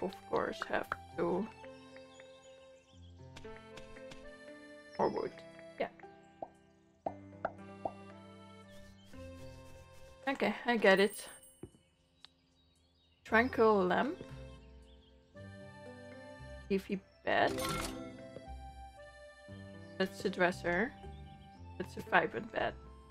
of course have to... More wood. Yeah. Okay, I get it. Tranquil lamp. TV bed. That's the dresser. That's a vibrant bed.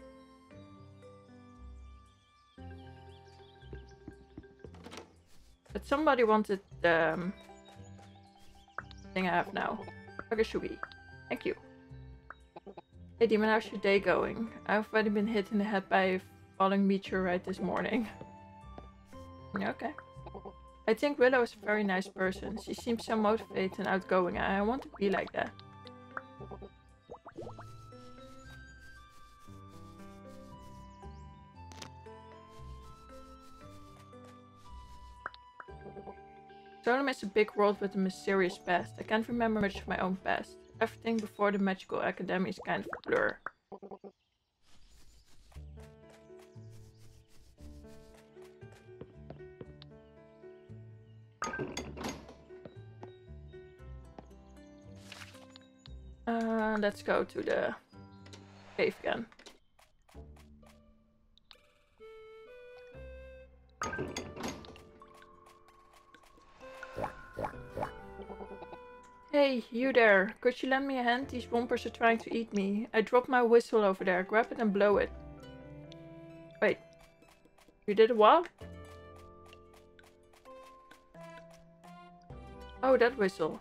But somebody wanted the thing I have now. Agashugi. Thank you. Hey Demon, how's your day going? I've already been hit in the head by a falling meteorite this morning. Okay. I think Willow is a very nice person. She seems so motivated and outgoing. I want to be like that. Solem is a big world with a mysterious past. I can't remember much of my own past. Everything before the magical academy is kind of a blur. Let's go to the cave again. Hey, you there. Could you lend me a hand? These wompers are trying to eat me. I dropped my whistle over there. Grab it and blow it. Wait. You did what? Oh, that whistle.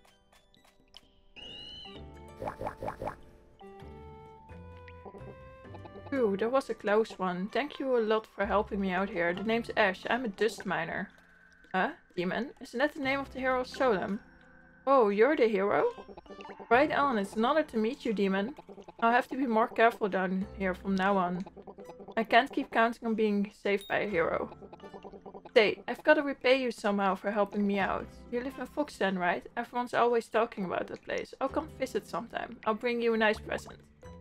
Ooh, that was a close one. Thank you a lot for helping me out here. The name's Ash. I'm a dust miner. Huh? Demon? Isn't that the name of the hero Solem? Oh, you're the hero? Right on, it's an honor to meet you, Demon. I'll have to be more careful down here from now on. I can't keep counting on being saved by a hero. Say, I've got to repay you somehow for helping me out. You live in Foxden, right? Everyone's always talking about that place. I'll come visit sometime. I'll bring you a nice present.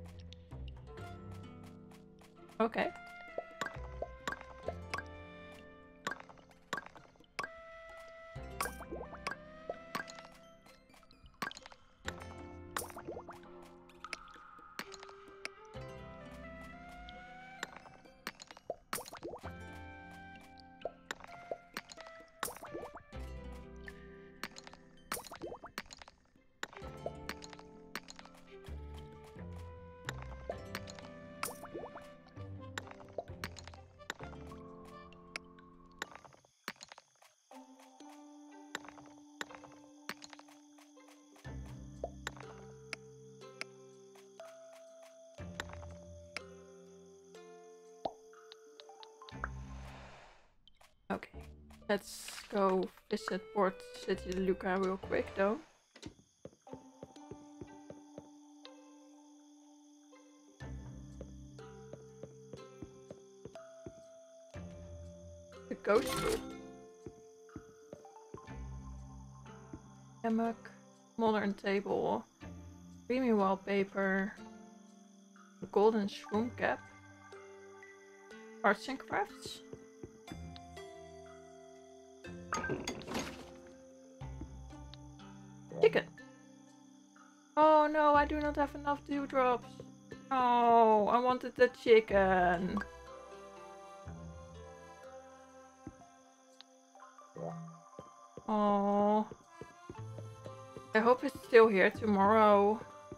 Okay. Okay, let's go visit Port City Luca real quick though. The ghost room. Hammock, modern table, creamy wallpaper, a golden shroom cap, arts and crafts. Chicken. Oh no, I do not have enough dewdrops. Oh, I wanted the chicken. Oh, I hope it's still here tomorrow.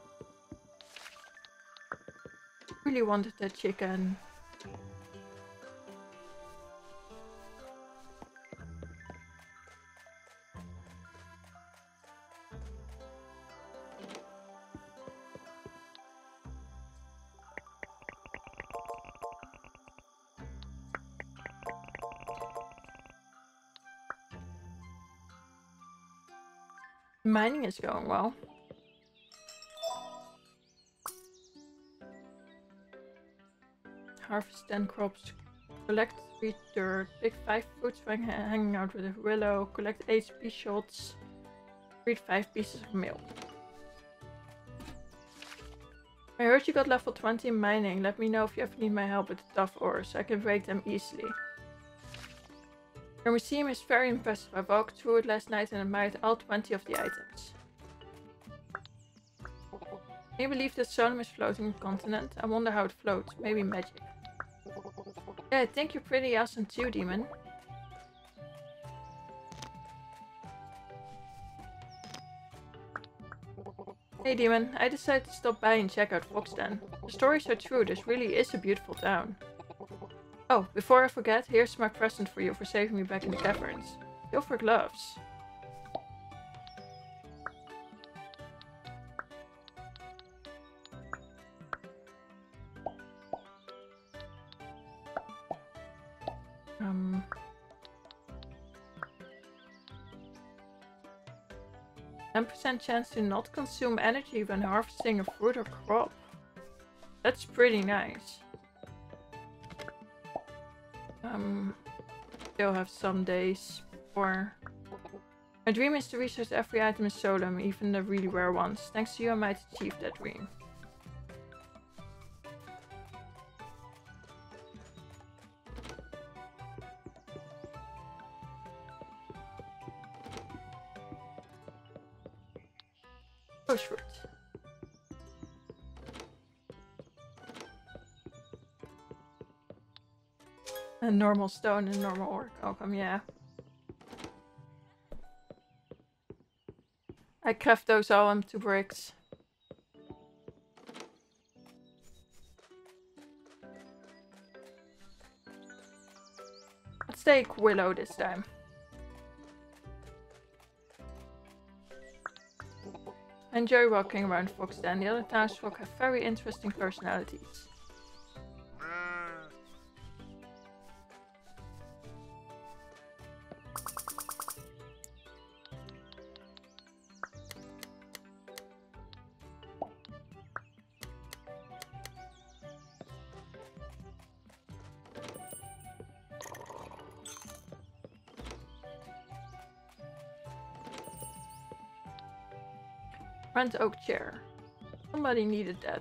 Really wanted that chicken. Mining is going well. Harvest 10 crops. Collect 3 dirt. Pick 5 fruits when hanging out with a willow. Collect 8 pea shots. Read 5 pieces of milk. I heard you got level 20 in mining. Let me know if you ever need my help with the tough ores. I can break them easily. Your museum is very impressive. I walked through it last night and admired all 20 of the items. Can you believe that Solum is floating on the continent? I wonder how it floats. Maybe magic. Yeah, I think you're pretty awesome too, Demon. Hey Demon, I decided to stop by and check out Foxden. The stories are true, this really is a beautiful town. Oh, before I forget, here's my present for you for saving me back in the caverns. Silver gloves. %10% chance to not consume energy when harvesting a fruit or crop. That's pretty nice. Still have some days for... My dream is to research every item in Solum, even the really rare ones. Thanks to you I might achieve that dream. Ghost fruit. A normal stone and normal ore outcome, yeah. I craft those all into bricks. Let's take Willow this time. I enjoy walking around Foxden. The other townsfolk have very interesting personalities. Front oak chair. Somebody needed that.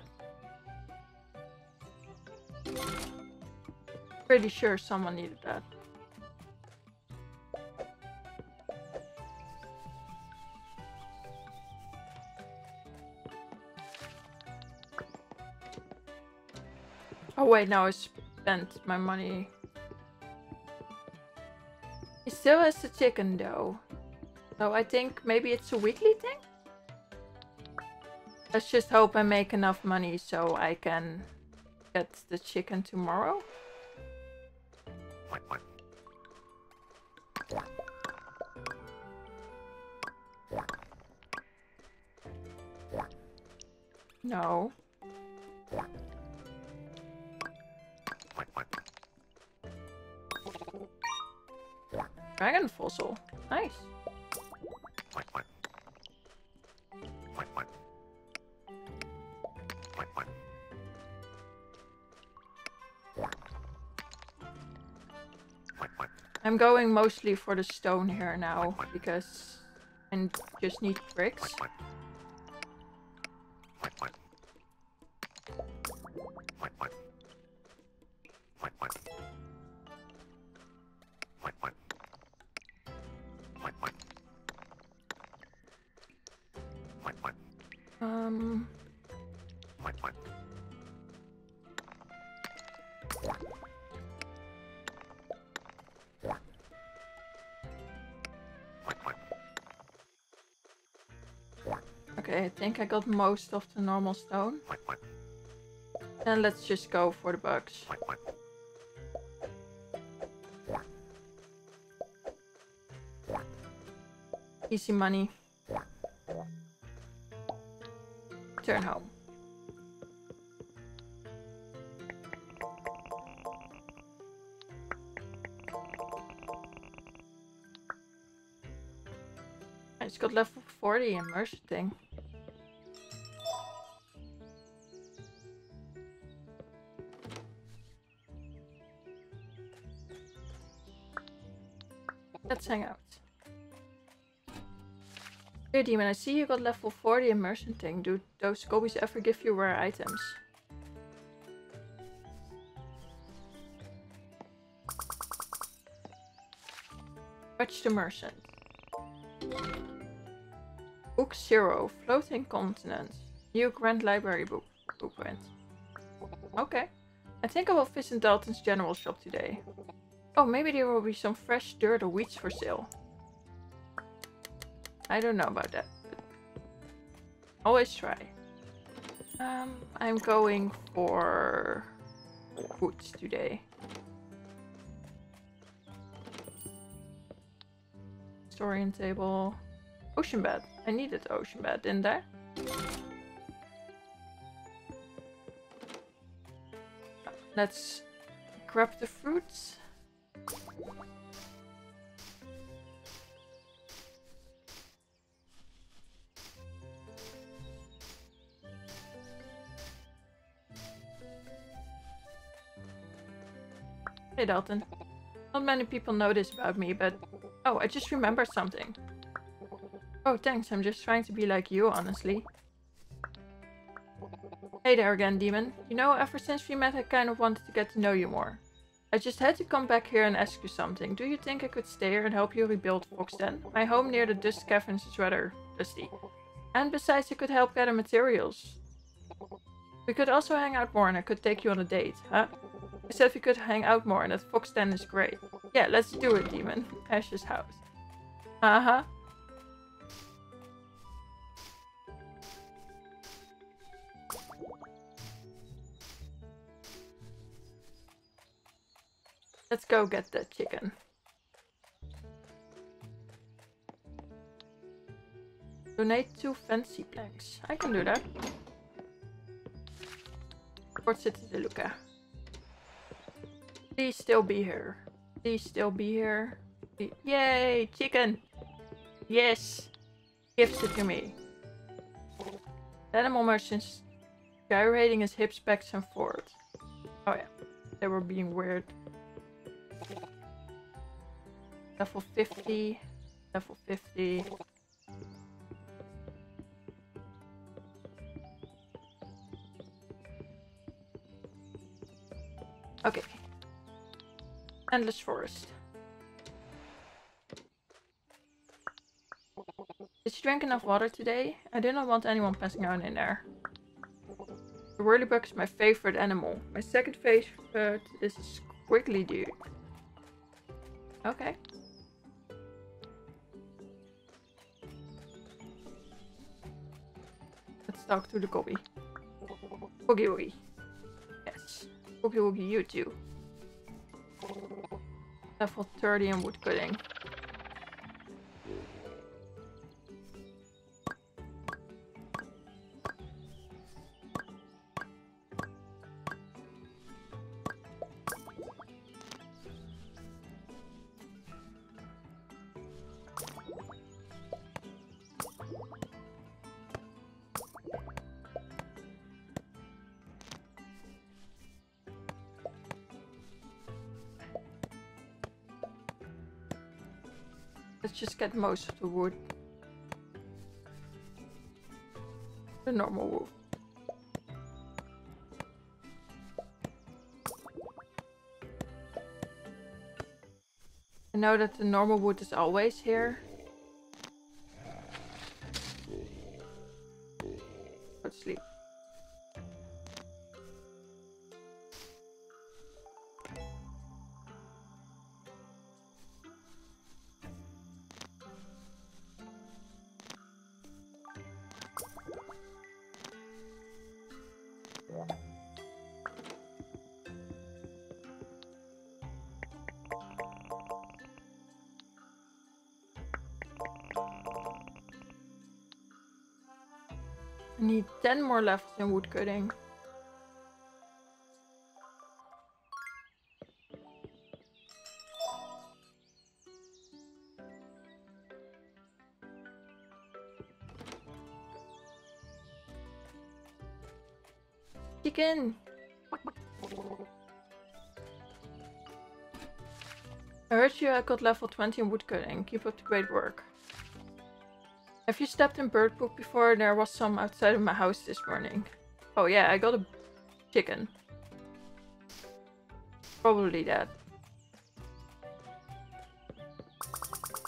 Pretty sure someone needed that. Oh wait, now I spent my money. He still has the chicken though. So I think maybe it's a weekly thing? Let's just hope I make enough money so I can get the chicken tomorrow. No. Dragon fossil. Nice. I'm going mostly for the stone here now because I just need bricks. Okay, I think I got most of the normal stone. Then let's just go for the bugs. Easy money. Turn home. I just got level 40 immersion thing. Let's hang out. Here, Demon, I see you got level 40 immersion thing. Do those gobies ever give you rare items? Watch the Merchant. Book 0. Floating Continents. New Grand Library blueprint. Okay. I think I will visit Dalton's general shop today. Oh, maybe there will be some fresh dirt or weeds for sale. I don't know about that. But always try. I'm going for wood today. Historian table. Ocean bed. I needed ocean bed, didn't I? Let's grab the fruits. Hey Dalton. Not many people know this about me, but... Oh, I just remembered something. Oh, thanks. I'm just trying to be like you, honestly. Hey there again, Demon. You know, ever since we met, I kind of wanted to get to know you more. I just had to come back here and ask you something. Do you think I could stay here and help you rebuild Foxden? My home near the Dust Caverns is rather dusty. And besides, I could help gather materials. We could also hang out more and I could take you on a date, huh? I said we could hang out more and that Foxden is great. Yeah, let's do it, Demon. Ash's house. Uh-huh. Let's go get the chicken. Donate 2 fancy planks. I can do that. Port City de Luca. Please still be here. Please still be here. Yay! Chicken! Yes! Gives it to me. Animal merchants gyrating his hips back and forth. Oh yeah. They were being weird. Level 50. Level 50. Okay. Endless forest. Did you drink enough water today? I do not want anyone passing out in there. The whirlybug is my favorite animal. My second favorite is a squiggly dude. Okay. Let's talk to the Gobby. Oogie Oogie. Yes. Oogie Oogie, you too. Level 30 in woodcutting. Let's just get most of the wood. The normal wood. I know that the normal wood is always here. Go to sleep. I need 10 more levels in woodcutting. Chicken! I heard you got level 20 in woodcutting. Keep up the great work. Have you stepped in bird poop before? There was some outside of my house this morning. Oh yeah, I got a chicken. Probably that.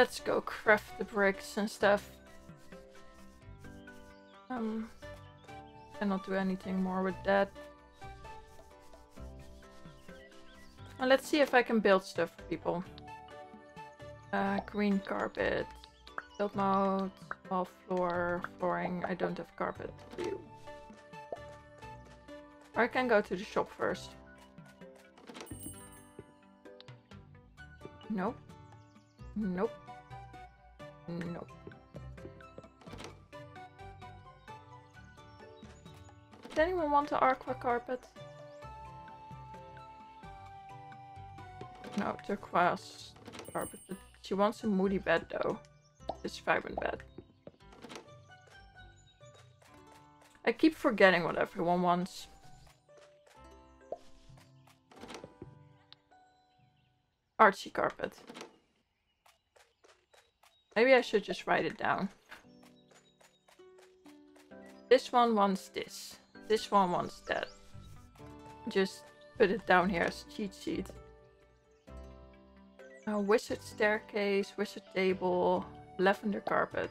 Let's go craft the bricks and stuff. Cannot do anything more with that. And let's see if I can build stuff for people. Green carpet. Build mode. Wall floor. Flooring. I don't have carpet for you. Or I can go to the shop first. Nope. Nope. Nope. Does anyone want the aqua carpet? No, turquoise carpet. But she wants a moody bed though. This vibrant bed. I keep forgetting what everyone wants. Artsy carpet. Maybe I should just write it down. This one wants this. This one wants that. Just put it down here as a cheat sheet. Wizard staircase, wizard table, lavender carpet.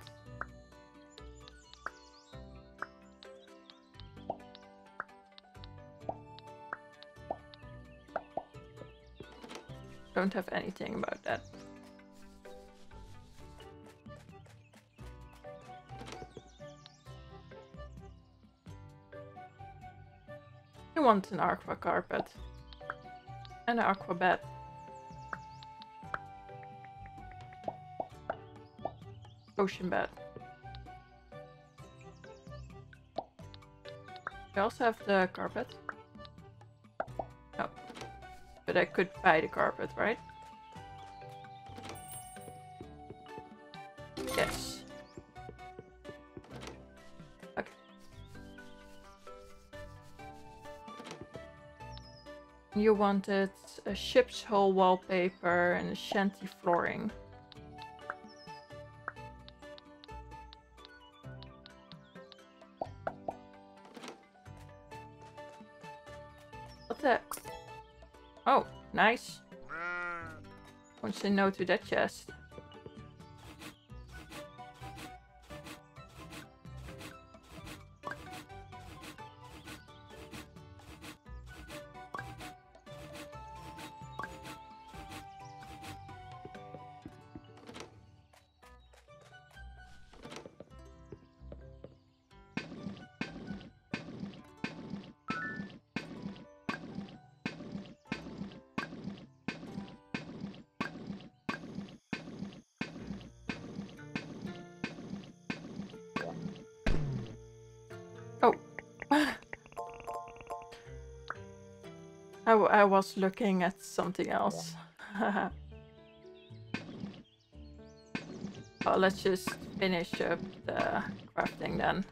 Don't have anything about that. You want an aqua carpet. And an aqua bed. Ocean bed. I also have the carpet. Oh. But I could buy the carpet, right? Yes. Okay. You wanted a ship's hull wallpaper and a shanty flooring. What the? Oh, nice. Won't say no to that chest. Oh. I was looking at something else. Well, let's just finish up the crafting then.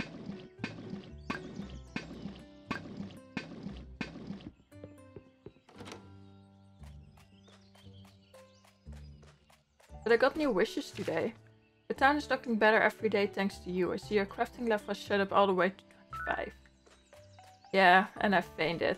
But I got new wishes today. The town is looking better every day thanks to you. I see your crafting level has shot up all the way to 25. Yeah, and I fainted.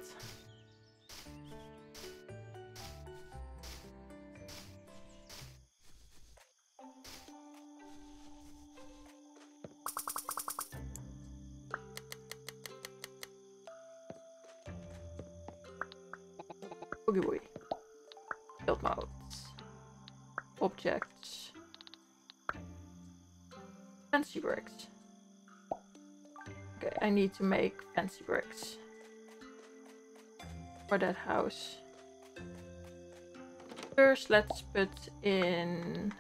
Boogie woogie. Build modes. Objects. Fancy bricks. Okay, I need to make fancy bricks. For that house. First, let's put in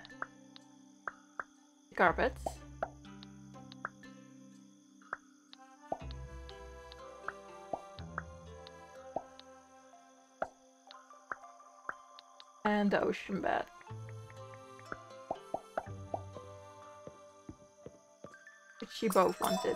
carpet. And the ocean bed. Which she both wanted.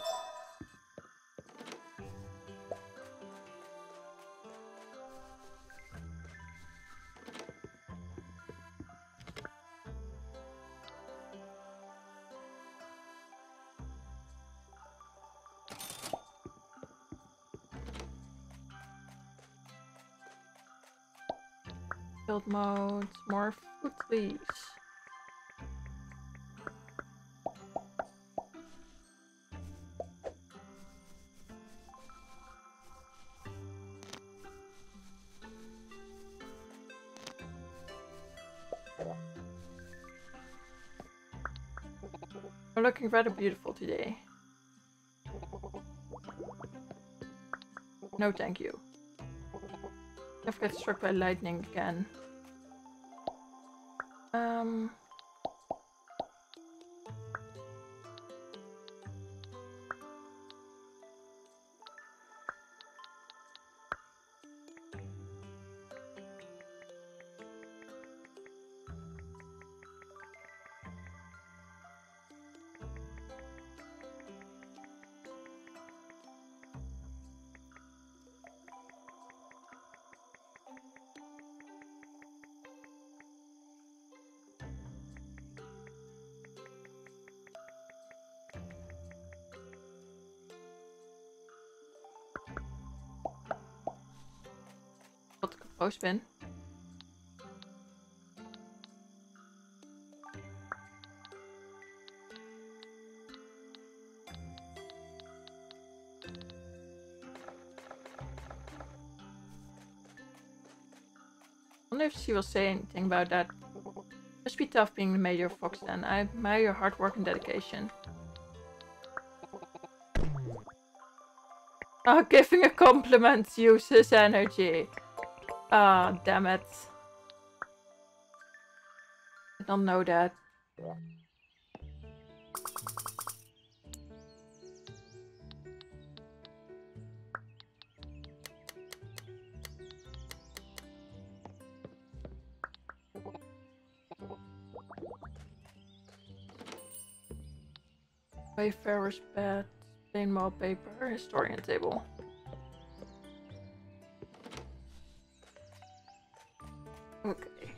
Build mode, more fruit leaves. I'm looking rather beautiful today. No thank you. Never get struck by lightning again. Wat ik gepost ben. I wonder if she will say anything about that. Must be tough being the mayor of Foxden. I admire your hard work and dedication. Oh, giving a compliment uses energy. Ah, oh, damn it. I don't know that. Wayfarer's bed, plain wallpaper, historian table. Okay.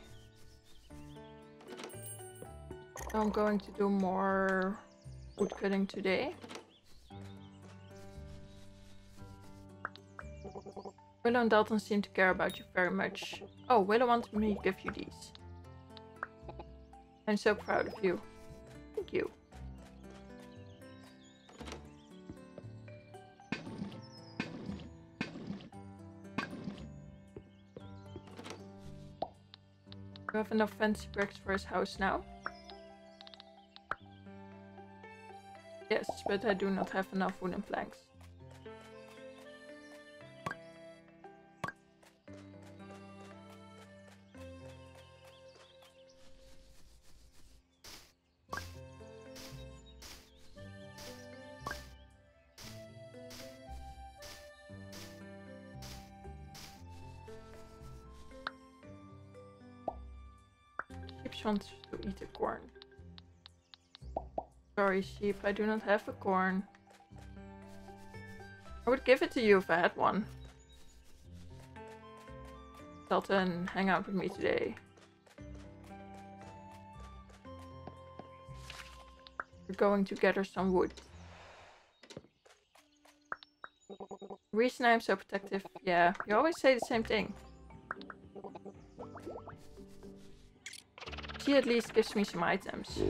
So I'm going to do more wood cutting today. Willow and Dalton seem to care about you very much. Oh, Willow wanted me to give you these. I'm so proud of you. Thank you. Do you have enough fancy bricks for his house now? Yes, but I do not have enough wooden planks. Wants to eat a corn. Sorry, sheep, I do not have a corn. I would give it to you if I had one. Dalton, hang out with me today. We're going to gather some wood. The reason I'm so protective, yeah, you always say the same thing. She at least gives me some items.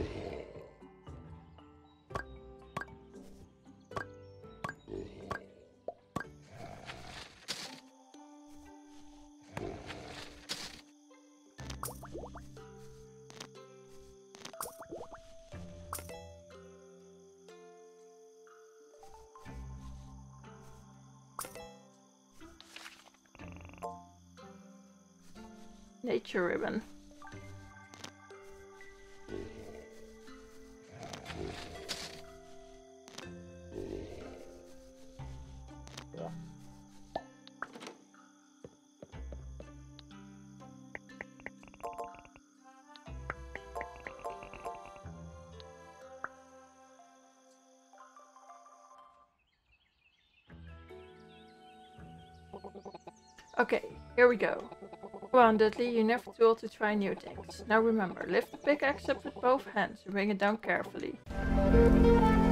Nature ribbon. Okay, here we go. Go on, Dudley, you're never too old to try new things. Now remember, lift the pickaxe up with both hands and bring it down carefully.